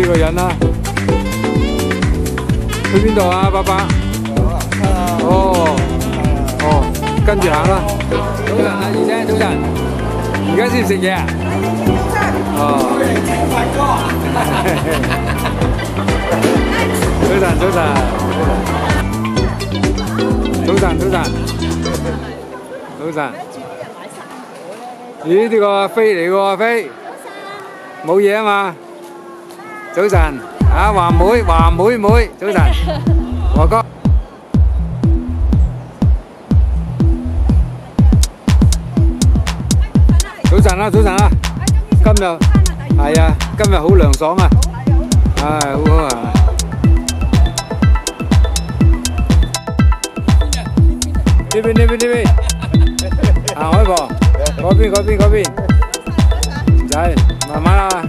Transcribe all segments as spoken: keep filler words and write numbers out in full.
個人啦。去邊度啊，爸爸？哦，哦，跟住行啦。早晨啊，二姐，早晨。而家先食嘢啊？哦。早晨，早晨。早晨，早晨。早晨。咦？呢個阿飛嚟喎，阿飛。冇嘢啊嘛？早晨。啊，華妹，華妹妹，早晨。華哥。早晨啦，早晨啦。今日係啊，今日好涼爽啊。唉，好好啊。呢邊呢邊呢邊，行開噃，嗰邊嗰邊嗰邊，唔使，慢慢啦。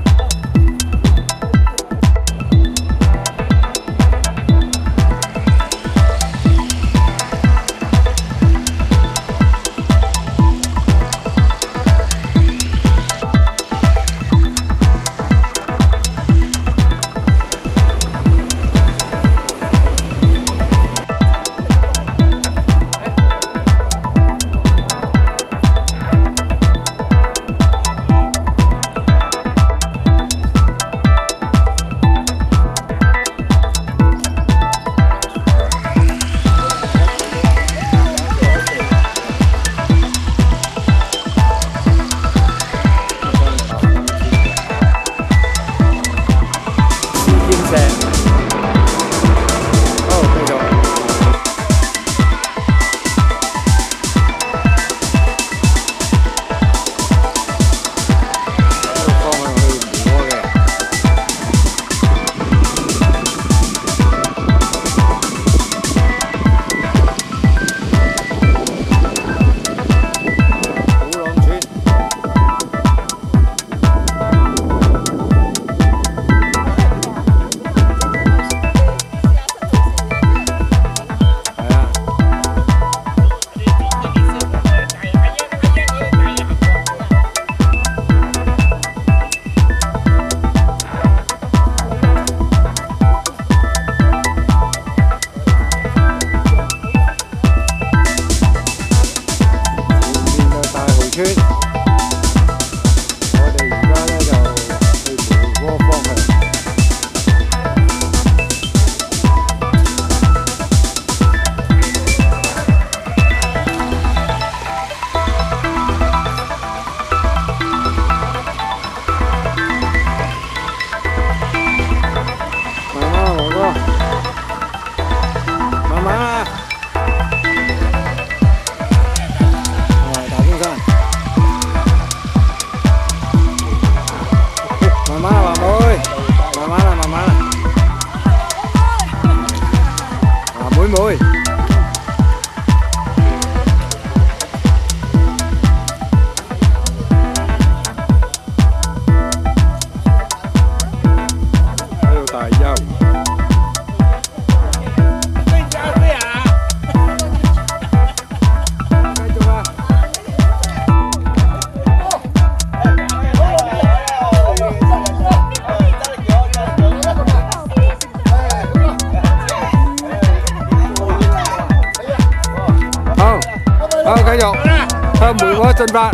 好，繼續向梅窩進發。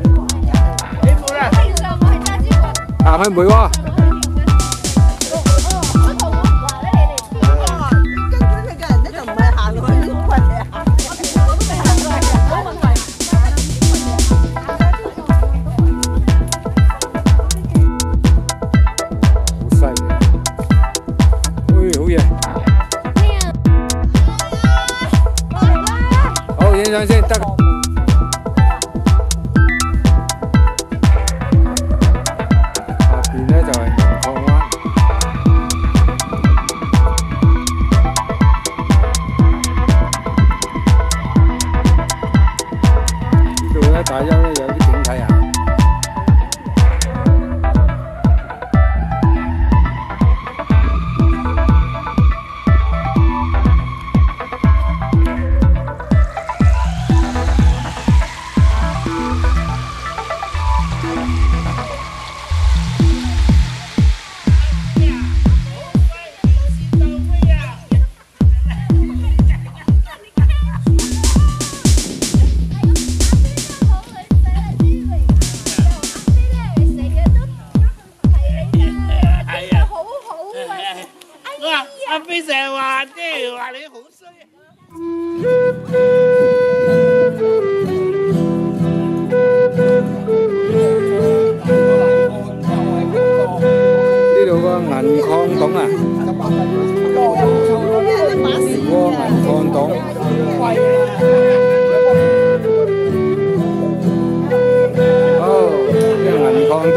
行去梅窩。影相先得。下邊咧就係銀礦灣。呢度咧大丘咧有啲景睇下。 啊，你好衰啊！ 呢度個銀礦洞啊！個銀礦洞。哦，呢個銀礦洞。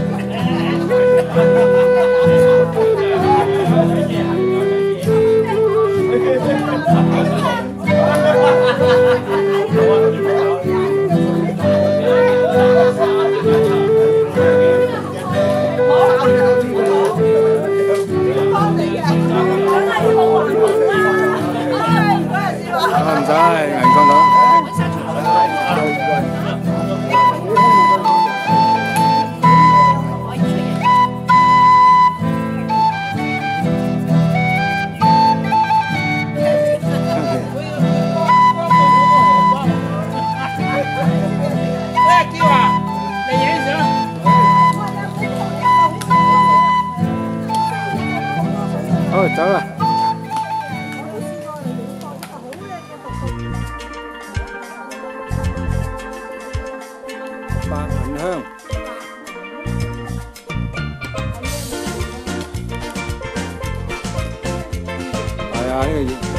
唔使，銀礦洞。好，走啦。白銀香，係啊，呢個